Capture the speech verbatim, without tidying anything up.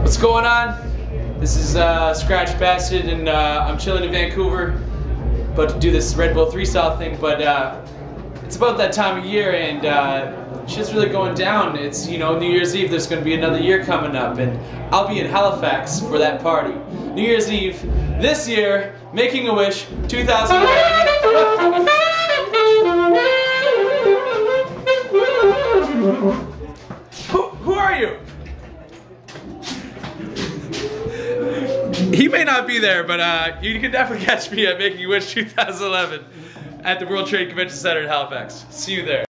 What's going on? This is uh, Skratch Bastid, and uh, I'm chilling in Vancouver, about to do this Red Bull three style thing, but uh, it's about that time of year, and uh, shit's really going down. It's, you know, New Year's Eve, there's going to be another year coming up, and I'll be in Halifax for that party. New Year's Eve, this year, Making a Wish, two thousand eleven. who, who are you? He may not be there, but uh, you can definitely catch me at Making a Wish two thousand eleven at the World Trade Convention Center in Halifax. See you there.